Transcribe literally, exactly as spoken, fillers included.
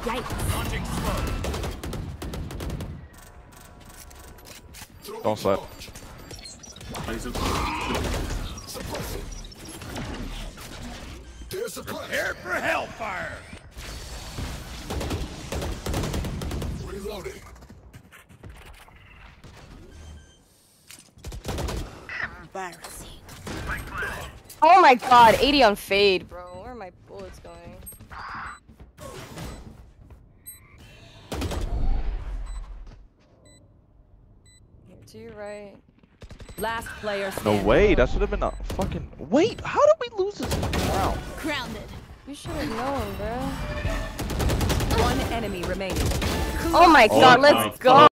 Don't sweat. Prepare for hellfire. Reloading. Embarrassing. Oh my god, eighty on fade, bro. Where are my bullets going? To your right. Last player No standing. way, that should have been a fucking. Wait, how did we lose this round? Grounded. You should have known, bro. One enemy remaining. Oh my Oh god, my let's go.